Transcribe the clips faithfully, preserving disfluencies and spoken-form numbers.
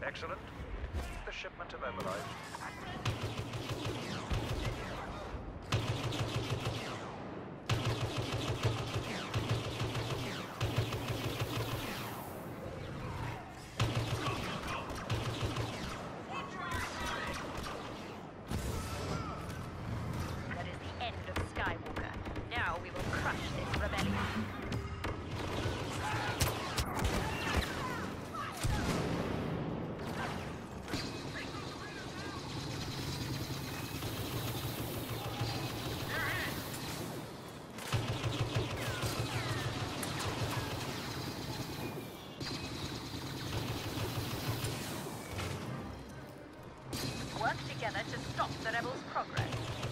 Excellent. Keep the shipment immobilized. That is the end of Skywalker. Now we will crush this rebellion. Work together to stop the rebels' progress.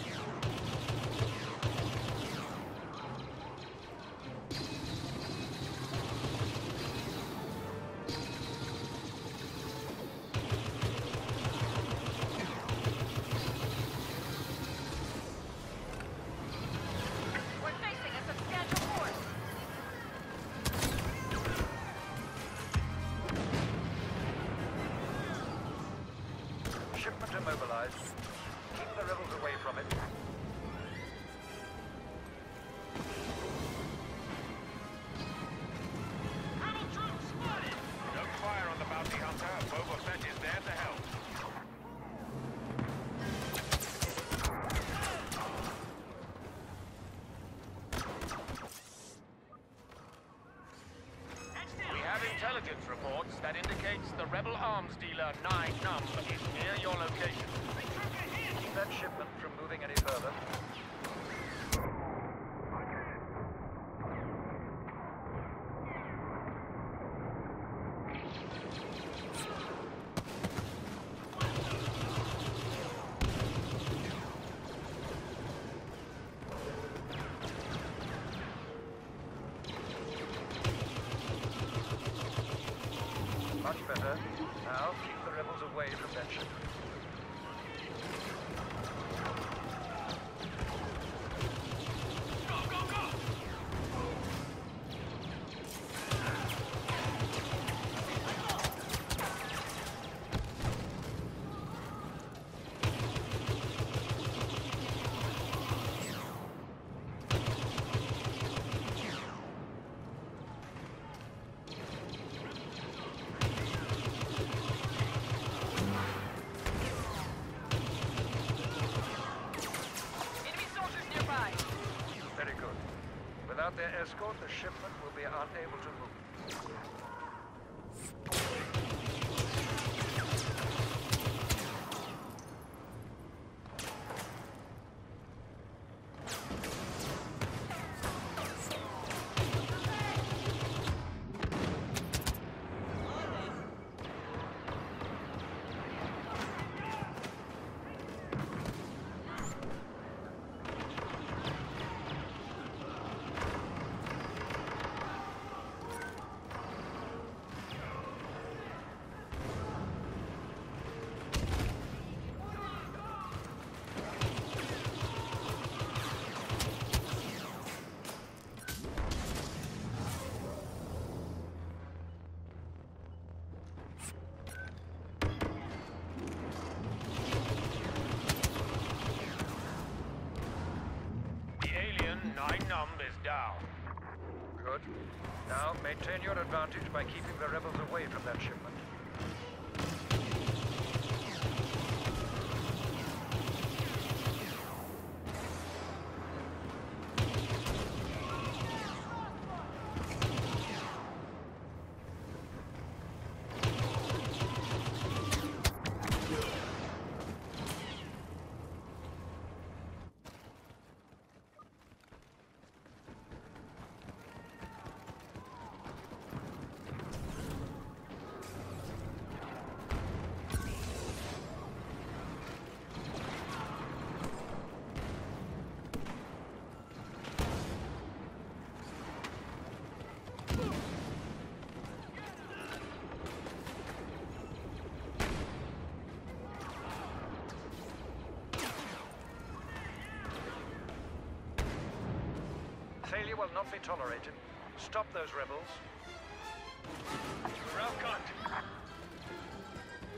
We're facing a substantial force. Shipment immobilized. Keep the rebels away from it. Rebel troops spotted! Don't fire on the bounty hunter. Boba Fett is there to help. We have intelligence reports that indicates the rebel arms dealer Nine Numb is near your location. Keep that shipment from moving any further. Much better. Now keep the rebels away from that shipment. Go, go, go! Enemy soldiers nearby. Very good. Without their escort, the shipment will be unable to move. The alien Nine Numb is down. Good. Now maintain your advantage by keeping the rebels away from that shipment. Failure will not be tolerated. Stop those rebels. Well cut.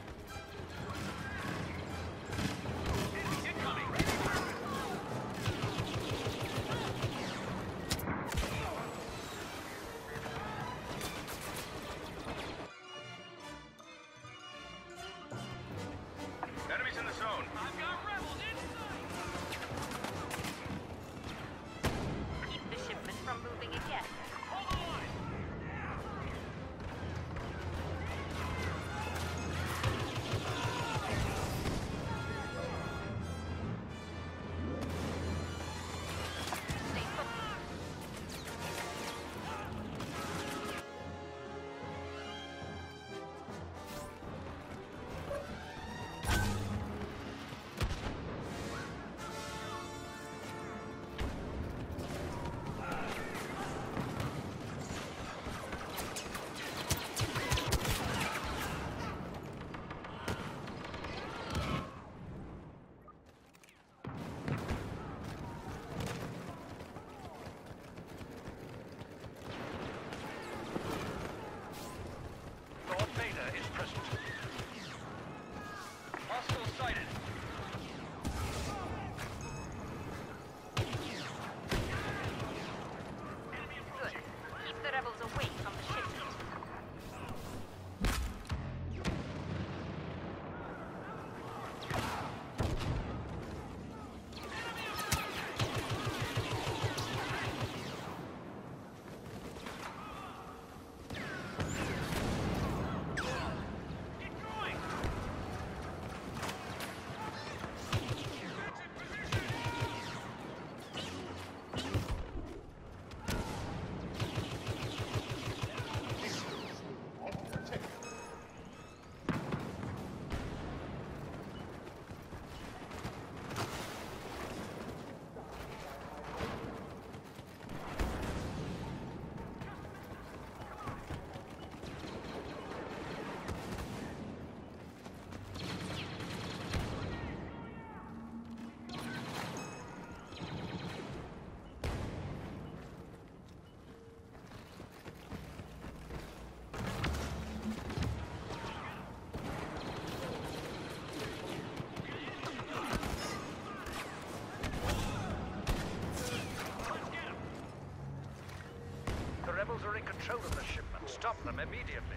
rebels are in control of the shipment. Stop them immediately.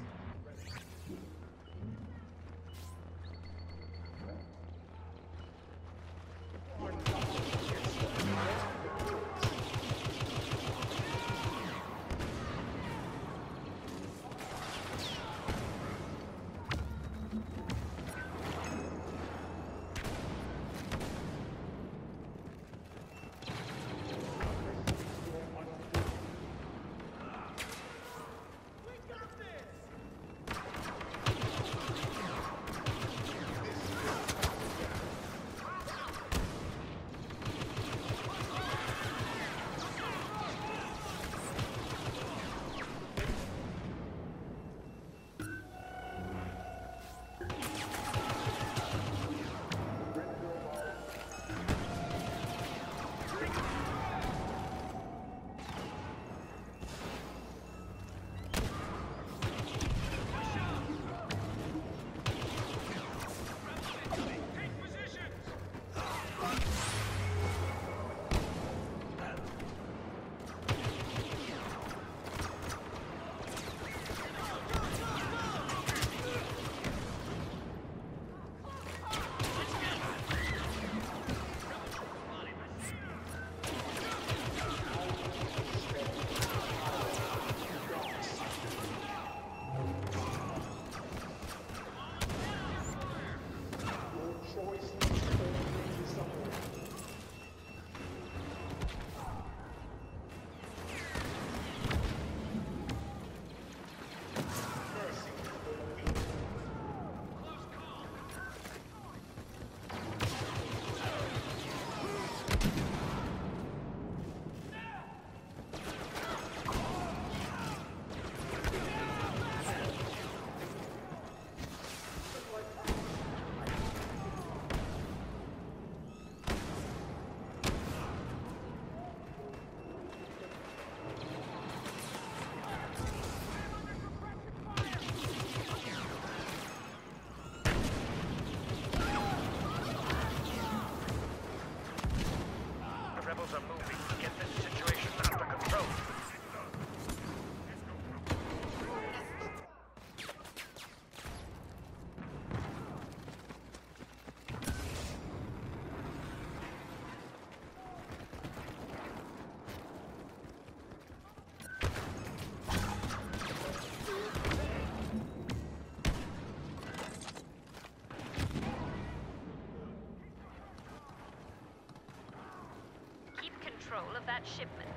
Control of that shipment.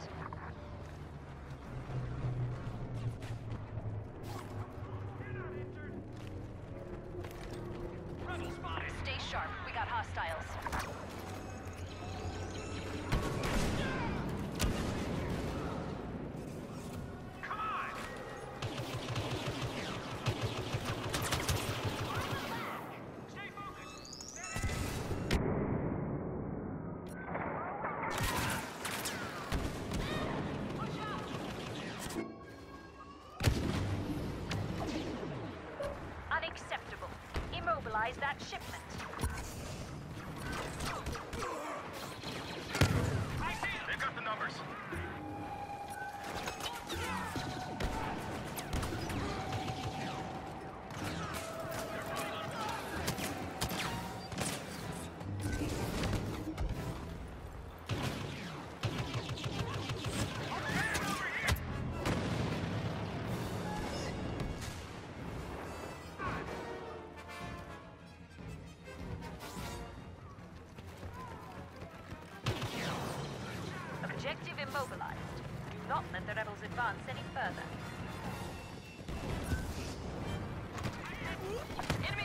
Stay sharp. We got hostiles. Unacceptable. Immobilize that shipment. They've got the numbers. Objective immobilized. Do not let the rebels advance any further. Enemy